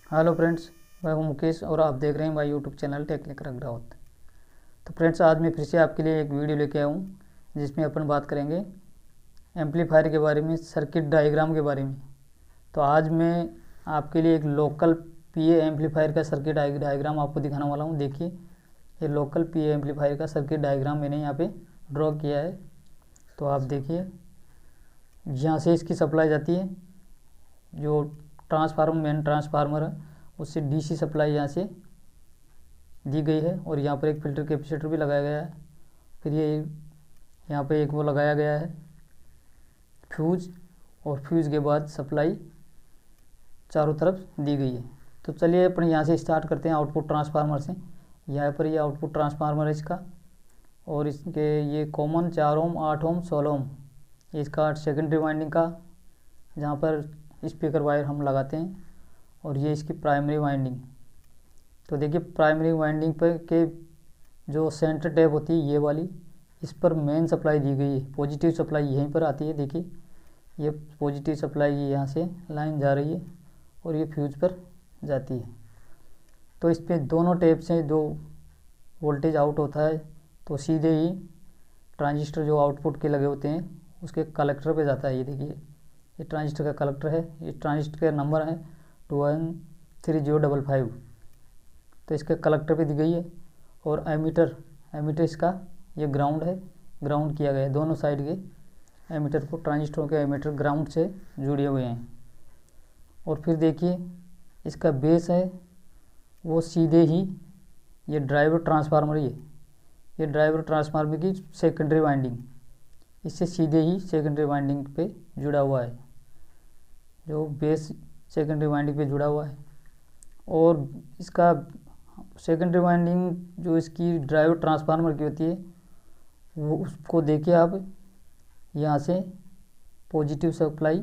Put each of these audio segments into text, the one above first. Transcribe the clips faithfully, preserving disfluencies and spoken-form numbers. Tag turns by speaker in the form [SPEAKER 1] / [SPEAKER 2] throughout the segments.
[SPEAKER 1] Hello friends, मैं हूं मुकेश और आप देख रहे हैं my YouTube channel technical Agarwal. तो फ्रेंड्स, आज मैं फिर से आपके लिए एक वीडियो लेके आया हूं जिसमें अपन बात करेंगे एम्पलीफायर के बारे में, सर्किट डायग्राम के बारे में। तो आज मैं आपके लिए एक लोकल पीए एम्पलीफायर का सर्किट डायग्राम आपको दिखाने वाला हूँ। देखिए, ये लोकल पीए एम्पलीफायर का सर्किट डायग्राम मैंने यहाँ पे ड्रॉ किया है। तो आप देखिए, यहाँ से इसकी सप्लाई जाती है, जो ट्रांसफार्मर मेन ट्रांसफार्मर है उससे डीसी सप्लाई यहाँ से दी गई है, और यहाँ पर एक फ़िल्टर कैपेसिटर भी लगाया गया है। फिर ये यहाँ पे एक वो लगाया गया है फ्यूज, और फ्यूज के बाद सप्लाई चारों तरफ दी गई है। तो चलिए अपन यहाँ से स्टार्ट करते हैं आउटपुट ट्रांसफार्मर से। यहाँ पर ये आउटपुट ट्रांसफार्मर है इसका, और इसके ये कॉमन चार ओम, आठ ओम, सोलह ओम इसका सेकेंडरी वाइंडिंग का, जहाँ पर स्पीकर वायर हम लगाते हैं, और ये इसकी प्राइमरी वाइंडिंग। तो देखिए, प्राइमरी वाइंडिंग पर के जो सेंटर टैप होती है ये वाली, इस पर मेन सप्लाई दी गई है, पॉजिटिव सप्लाई यहीं पर आती है। देखिए, ये पॉजिटिव सप्लाई यहाँ से लाइन जा रही है और ये फ्यूज पर जाती है। तो इस पर दोनों टैप से दो वोल्टेज आउट होता है, तो सीधे ही ट्रांजिस्टर जो आउटपुट के लगे होते हैं उसके कलेक्टर पे जाता है। ये देखिए, ये ट्रांजिस्टर का कलेक्टर है, ये ट्रांजिस्टर का नंबर है two one three zero double five. तो इसके कलेक्टर पे दी गई है, और एमीटर एमीटर इसका ये ग्राउंड है, ग्राउंड किया गया है। दोनों साइड के एमीटर को, ट्रांजिस्टरों के एमीटर ग्राउंड से जुड़े हुए हैं। और फिर देखिए, इसका बेस है वो सीधे ही ये ड्राइवर ट्रांसफार्मर, ये ये ड्राइवर ट्रांसफार्मर की सेकेंडरी वाइंडिंग, इससे सीधे ही सेकेंडरी वाइंडिंग पे जुड़ा हुआ है, जो बेस सेकेंडरी वाइंडिंग पे जुड़ा हुआ है। और इसका सेकेंडरी वाइंडिंग जो इसकी ड्राइवर ट्रांसफार्मर की होती है, वो उसको देखिए आप, यहाँ से पॉजिटिव सप्लाई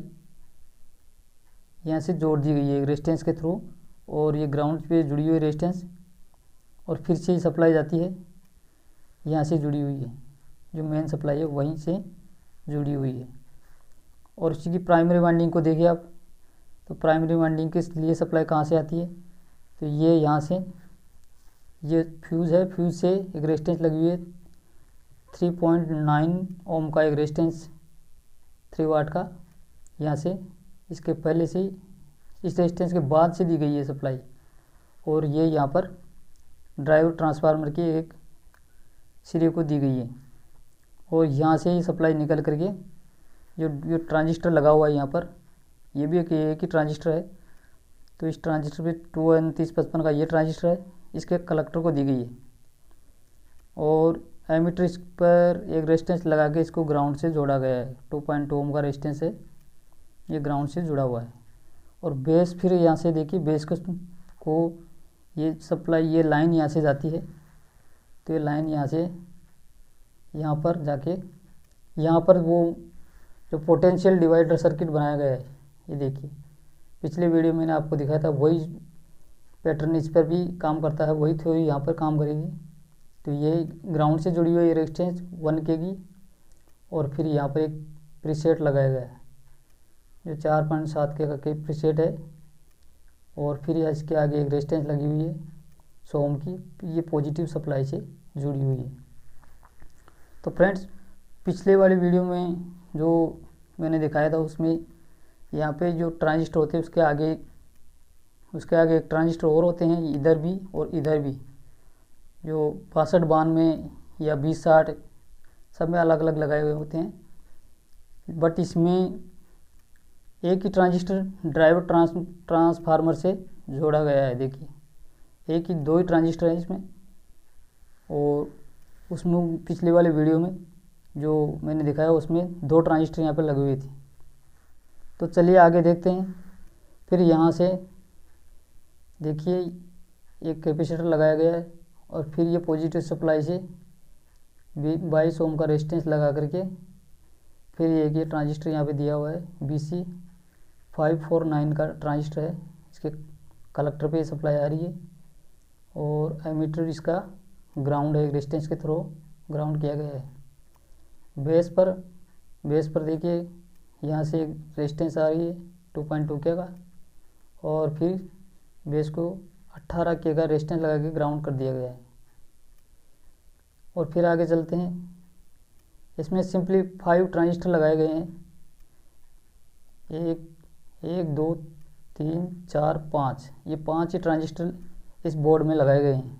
[SPEAKER 1] यहाँ से जोड़ दी गई है रेजिस्टेंस के थ्रू, और ये ग्राउंड पे जुड़ी हुई रेजिस्टेंस, और फिर से सप्लाई जाती है यहाँ से जुड़ी हुई है, जो मेन सप्लाई है वहीं से जुड़ी हुई है। और इसी की प्राइमरी वाइंडिंग को देखिए आप, तो प्राइमरी वाइंडिंग के लिए सप्लाई कहाँ से आती है, तो ये यहाँ से, ये फ्यूज़ है, फ्यूज़ से एक रेजिस्टेंस लगी हुई है थ्री पॉइंट नाइन ओम का, एक रेजिस्टेंस थ्री वाट का, यहाँ से इसके पहले से इस रेजिस्टेंस के बाद से दी गई है सप्लाई। और ये यहाँ पर ड्राइवर ट्रांसफार्मर की एक सिरे को दी गई है, और यहाँ से ही सप्लाई निकल करके जो जो ट्रांजिस्टर लगा हुआ है यहाँ पर, ये भी एक एक ही ट्रांजिस्टर है। तो इस ट्रांजिस्टर पे टू उनतीस पचपन का ये ट्रांजिस्टर है, इसके कलेक्टर को दी गई है, और एमीटर इस पर एक रेजिस्टेंस लगा के इसको ग्राउंड से जोड़ा गया है। टू पॉइंट टू ओम का रेजिस्टेंस है, ये ग्राउंड से जुड़ा हुआ है। और बेस, फिर यहाँ से देखिए, बेस को को ये सप्लाई, ये लाइन यहाँ से जाती है, तो ये लाइन यहाँ से यहाँ पर जाके, यहाँ पर वो जो पोटेंशियल डिवाइडर सर्किट बनाया गया है, ये देखिए, पिछले वीडियो में मैंने आपको दिखाया था, वही पैटर्न इस पर भी काम करता है, वही थ्योरी यहाँ पर काम करेगी। तो ये ग्राउंड से जुड़ी हुई रेजिस्टेंस वन के की, और फिर यहाँ पर एक प्रीसेट लगाया गया है जो चार पॉइंट सात के का प्रीसेट है, और फिर इसके आगे एक रेजिस्टेंस लगी हुई है सौ ओम की, ये पॉजिटिव सप्लाई से जुड़ी हुई है। तो फ्रेंड्स, पिछले वाली वीडियो में जो मैंने दिखाया था उसमें यहाँ पे जो ट्रांजिस्टर होते हैं उसके आगे उसके आगे एक ट्रांजिस्टर और होते हैं, इधर भी और इधर भी, जो बासठ बान में या बीस साठ सब में अलग अलग लगाए हुए होते हैं। बट इसमें एक ही ट्रांजिस्टर ड्राइवर ट्रांस ट्रांसफार्मर से जोड़ा गया है। देखिए, एक ही दो ही ट्रांजिस्टर है इसमें, और उसमें पिछले वाले वीडियो में जो मैंने दिखाया उसमें दो ट्रांजिस्टर यहाँ पर लगे हुए थे। तो चलिए आगे देखते हैं। फिर यहाँ से देखिए, एक कैपेसिटर लगाया गया है, और फिर ये पॉजिटिव सप्लाई से बाईस ओम का रेजिस्टेंस लगा करके, फिर एक ये ट्रांजिस्टर यहाँ पे दिया हुआ है B C five four nine का ट्रांजिस्टर है, इसके कलेक्टर पे सप्लाई आ रही है, और एमीटर इसका ग्राउंड है, रेजिस्टेंस के थ्रू ग्राउंड किया गया है। बेस पर बेस पर देखिए, यहाँ से रेजिस्टेंस आ रही है टू पॉइंट टू के का, और फिर बेस को अट्ठारह के का रेजिस्टेंस लगा के ग्राउंड कर दिया गया है। और फिर आगे चलते हैं, इसमें सिंपली फाइव ट्रांजिस्टर लगाए गए हैं, एक एक दो तीन चार पाँच, ये पांच ही ट्रांजिस्टर इस बोर्ड में लगाए गए हैं।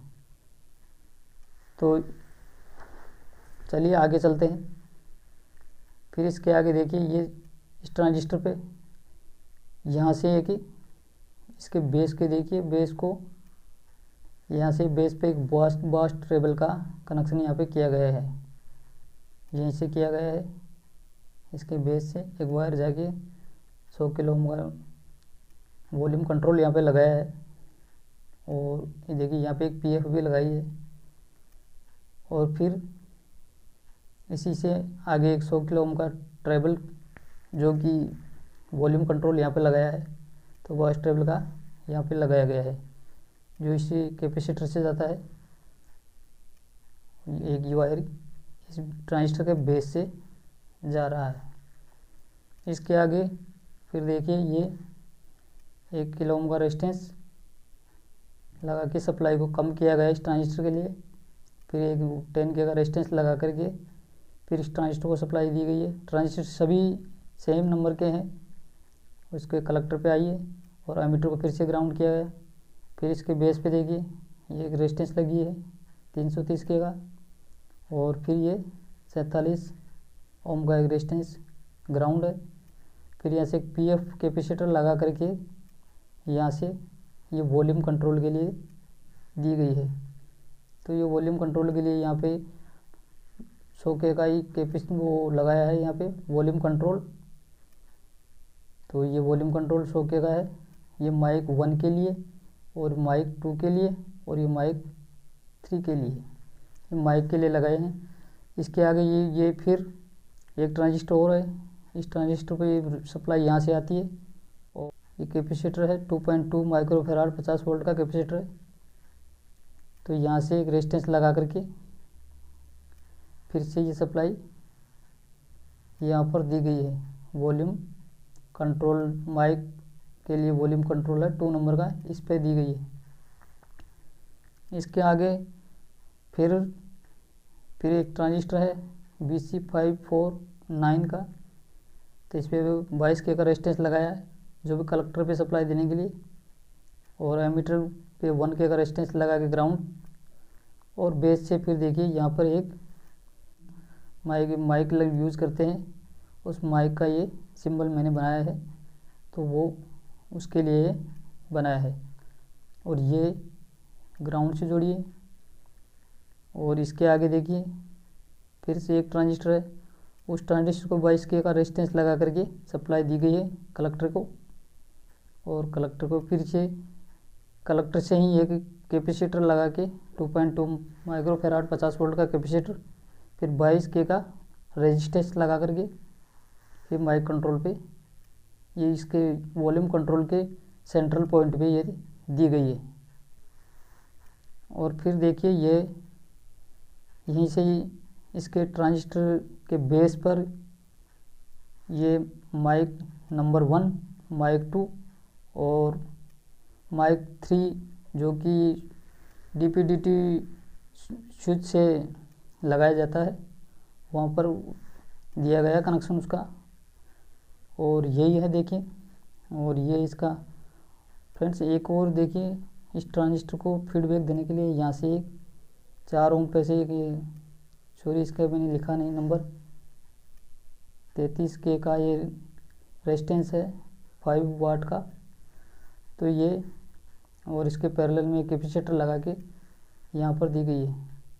[SPEAKER 1] तो चलिए आगे चलते हैं। फिर इसके आगे देखिए, ये इस ट्रांजिस्टर पे यहाँ से एक इसके बेस के देखिए, बेस को यहाँ से बेस पे एक बास्ट बास्ट ट्रेबल का कनेक्शन यहाँ पे किया गया है, यहीं से किया गया है। इसके बेस से एक वायर जाके सौ किलो ओम का वॉल्यूम कंट्रोल यहाँ पे लगाया है। और ये देखिए यहाँ पे एक पीएफ भी लगाई है। और फिर इसी से आगे एक सौ किलो ओम का ट्रेबल जो कि वॉल्यूम कंट्रोल यहाँ पे लगाया है, तो बास्ट ट्रेबल का यहाँ पे लगाया गया है, जो इसी कैपेसिटर से जाता है। एक ही वायर इस ट्रांजिस्टर के बेस से जा रहा है। इसके आगे फिर देखिए, ये एक किलो ओम का रेजिस्टेंस लगा के सप्लाई को कम किया गया इस ट्रांजिस्टर के लिए। फिर एक टेन के का रेजिस्टेंस लगा करके फिर इस ट्रांजिस्टर को सप्लाई दी गई है। ट्रांजिस्टर सभी सेम नंबर के हैं। उसके कलेक्टर पे आइए और एमीटर को फिर से ग्राउंड किया गया। फिर इसके बेस पे देखिए, ये एक रेजिस्टेंस लगी है तीन सौ तीस के का, और फिर ये सैंतालीस ओम का एक रेजिस्टेंस ग्राउंड है। फिर यहाँ से एक पीएफ कैपेसिटर लगा करके यहाँ से ये वॉल्यूम कंट्रोल के लिए दी गई है। तो ये वॉल्यूम कंट्रोल के लिए यहाँ पे सौ के का ही कैपेसिटर वो लगाया है यहाँ पे वॉल्यूम कंट्रोल। तो ये वॉल्यूम कंट्रोल सौ के का है। ये माइक वन के लिए और माइक टू के लिए और ये माइक थ्री के लिए, ये माइक के लिए लगाए हैं। इसके आगे ये ये फिर एक ट्रांजिस्टर और है। इस ट्रांजिस्टर पे सप्लाई यहाँ से आती है। और ये कैपेसिटर है टू पॉइंट टू माइक्रोफैराड पचास वोल्ट का कैपेसिटर है। तो यहाँ से एक रेजिस्टेंस लगा करके फिर से ये सप्लाई यहाँ पर दी गई है। वॉल्यूम कंट्रोल माइक के लिए वॉल्यूम कंट्रोल है टू नंबर का, इस पे दी गई है। इसके आगे फिर फिर एक ट्रांजिस्टर है B C five four nine का। तो इस पर बाईस के का रेजिस्टेंस लगाया है, जो भी कलेक्टर पे सप्लाई देने के लिए। और एमीटर पे वन के का रेजिस्टेंस लगा के ग्राउंड। और बेस से फिर देखिए यहाँ पर एक माइक माइक लग यूज़ करते हैं, उस माइक का ये सिंबल मैंने बनाया है, तो वो उसके लिए बनाया है। और ये ग्राउंड से जोड़िए। और इसके आगे देखिए फिर से एक ट्रांजिस्टर है, उस ट्रांजिस्टर को बाईस के का रेजिस्टेंस लगा करके सप्लाई दी गई है कलेक्टर को। और कलेक्टर को फिर से कलेक्टर से ही एक कैपेसिटर लगा के टू पॉइंट टू माइक्रोफैराड पचास वोल्ट का कैपेसिटर, फिर बाईस के का रेजिस्टेंस लगा करके फिर माइक कंट्रोल पे ये इसके वॉल्यूम कंट्रोल के सेंट्रल पॉइंट पे ये दी गई है। और फिर देखिए ये यहीं से ही इसके ट्रांजिस्टर के बेस पर ये mike number one, mike two और माइक थ्री जो कि D P D T switch से लगाया जाता है, वहाँ पर दिया गया कनेक्शन उसका। और यही है देखिए। और ये इसका फ्रेंड्स एक और देखिए, इस ट्रांजिस्टर को फीडबैक देने के लिए यहाँ से एक चार ओम पे से एक ये सॉरी इसका मैंने लिखा नहीं नंबर, तैंतीस के का ये रेजिस्टेंस है फाइव वाट का। तो ये और इसके पैरेलल में एक कैपेसिटर लगा के यहाँ पर दी गई है,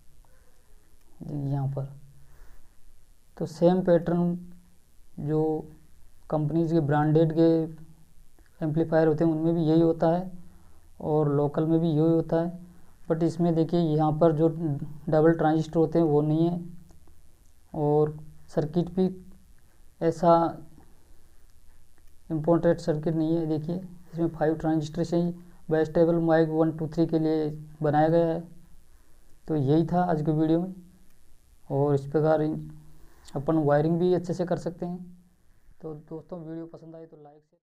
[SPEAKER 1] यहाँ पर। तो सेम पैटर्न जो कंपनीज के ब्रांडेड के एम्पलीफायर होते हैं उनमें भी यही होता है और लोकल में भी यही होता है। बट इसमें देखिए यहाँ पर जो डबल ट्रांजिस्टर होते हैं वो नहीं है, और सर्किट भी ऐसा इम्पोर्टेंट सर्किट नहीं है। देखिए इसमें फाइव ट्रांजिस्टर से ही bass treble mike one two three के लिए बनाया गया है। तो यही था आज के वीडियो में। और इस प्रकार अपन वायरिंग भी अच्छे से कर सकते हैं। तो दोस्तों वीडियो पसंद आए तो लाइक से